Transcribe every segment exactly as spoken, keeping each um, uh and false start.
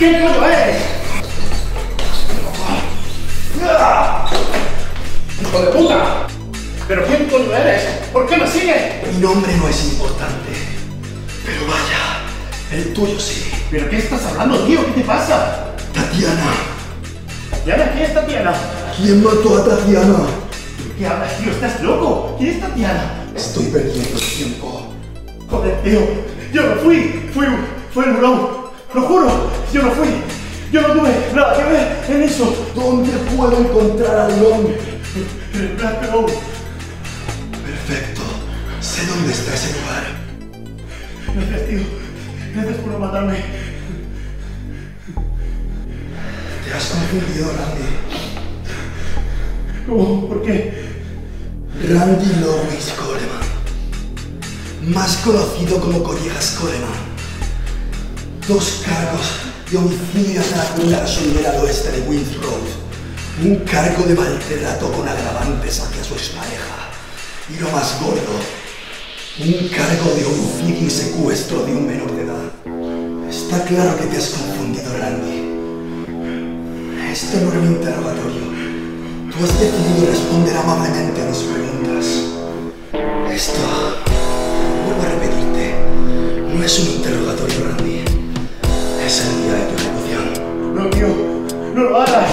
¿Quién coño eres? ¡Hijo de puta! ¿Pero quién coño eres? ¿Por qué me sigues? Mi nombre no es importante, pero vaya, el tuyo sí. ¿Pero qué estás hablando, tío? ¿Qué te pasa? Tatiana. ¿Tatiana? ¿Quién es Tatiana? ¿Quién mató a Tatiana? ¿De qué hablas, tío? ¿Estás loco? ¿Quién es Tatiana? Estoy perdiendo el tiempo. Joder, tío. Yo no fui. Fui, fue el burón. Lo juro. Yo no fui. Yo no tuve nada que ver en eso. ¿Dónde puedo encontrar al hombre? En el Black Road. Perfecto. Sé dónde está ese lugar. Gracias, tío. Gracias por no matarme. Te has confundido, Randy. ¿Cómo? ¿Por qué? Randy Lewis Coleman. Más conocido como Collejas Coleman. Dos cargos de homicidio en la cruda gasolinera al oeste de Winds Road. Un cargo de maltrato con agravantes hacia su expareja. Y lo más gordo, un cargo de homicidio y secuestro de un menor de edad. Está claro que te has confundido, Randy. Esto no era un interrogatorio. Tú has decidido responder amablemente a mis preguntas. Esto, vuelvo a repetirte, no es un interrogatorio, Randy. Es el día de tu ejecución. No, tío. No lo hagas.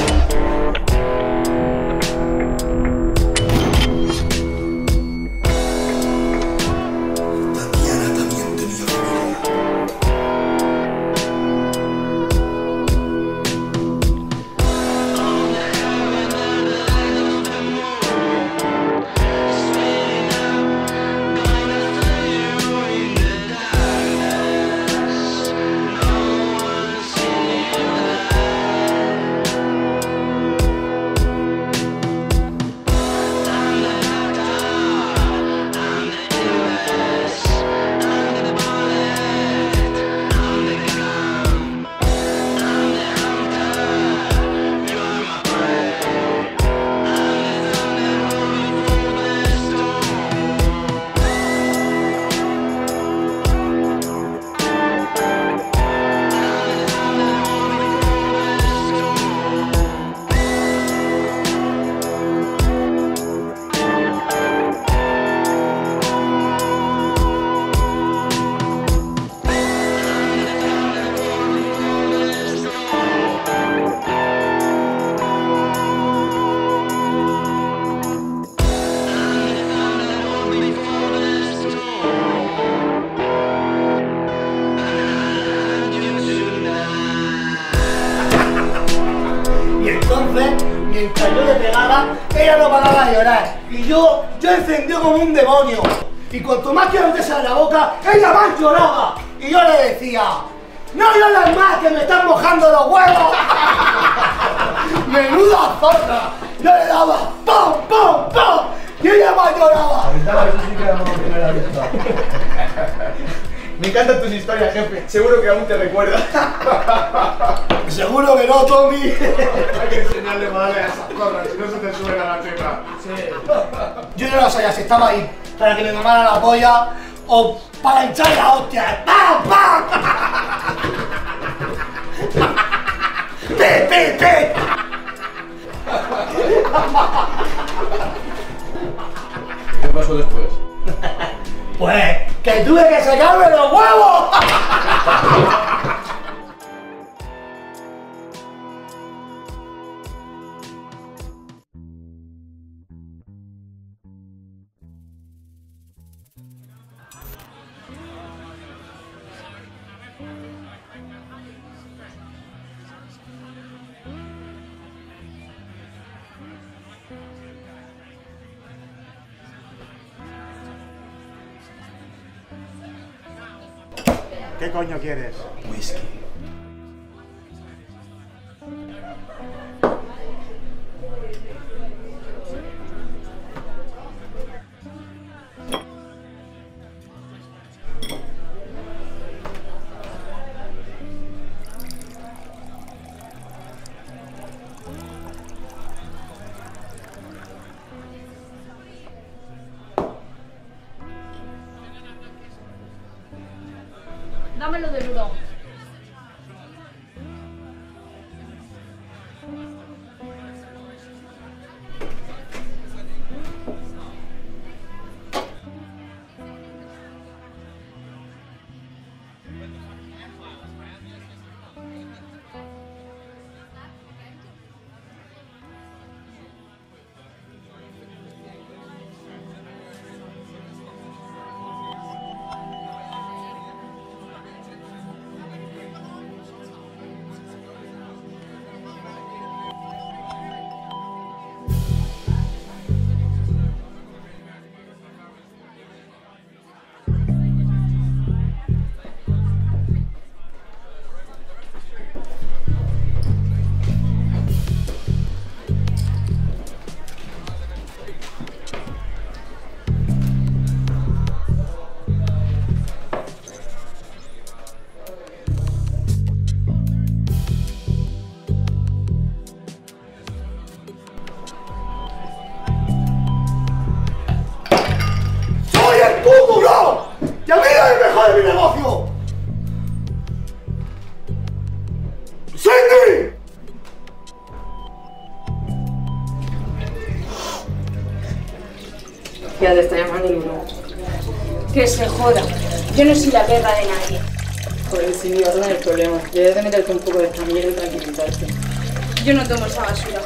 Mientras yo le pegaba, ella no paraba de llorar. Y yo, yo encendió como un demonio. Y cuanto más yo meterse en la boca, ella más lloraba. Y yo le decía, no llores más, que me están mojando los huevos. Menuda zorra. Yo le daba ¡pum, pum, pum! Y ella más lloraba. Me encantan tus historias, jefe. Seguro que aún te recuerdas. Seguro que no, Tommy. Hay que enseñarle madre a esas zorras, si no se te sube a la teta. Sí. Yo no lo sabía si estaba ahí para que me mamara la polla o para echar la hostia. ¡Pam, pam! ¡Pi, pi, pi! ¿Qué pasó después? Pues que tuve que sacarme los huevos. ¿Qué coño quieres? Whisky. Dámelo del hurón. de mi negocio! ¡Cindy! Ya te está llamando el uno. Que se joda. Yo no soy la perra de nadie. Joder, sí, ahora no hay problema. Debes de meterte un poco de esta mierda y tranquilizarte. Yo no tomo esa basura.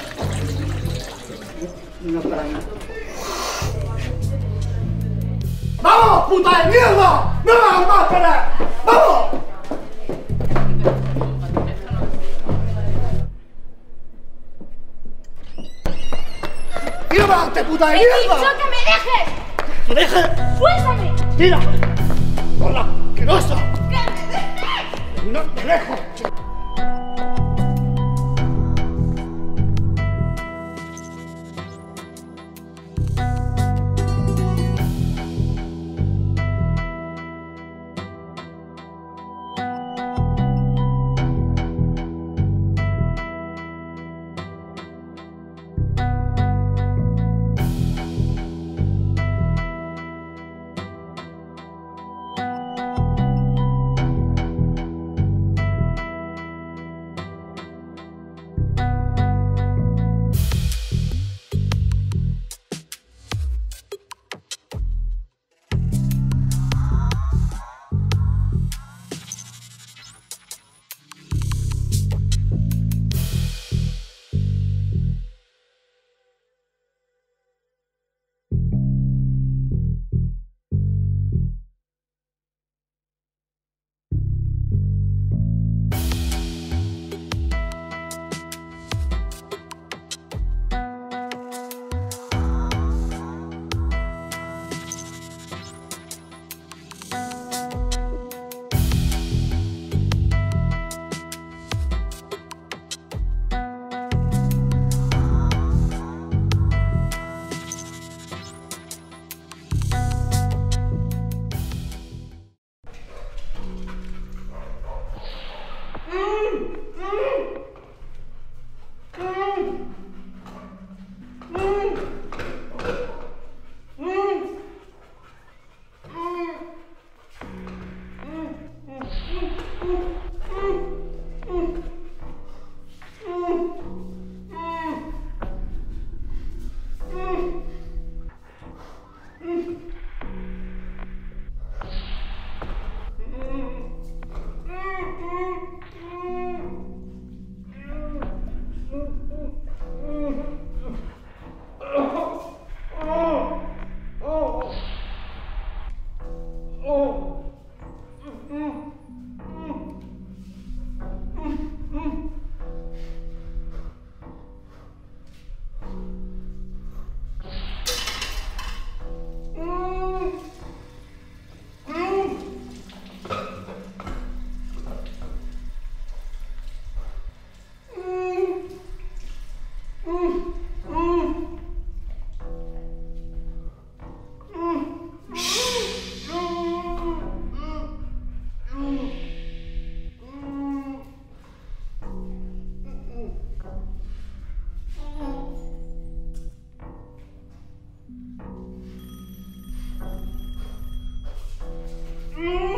No para mí. ¡Vamos, puta de mierda! ¡No me hagas más esperar! ¡Vamos! ¡Llévate, puta de ¡He mierda! dicho que me dejes! ¡Que deje! ¡Suéltame! ¡Tira! ¡Por la asquerosa! ¡Que me dejes! ¡No te dejo! Mm.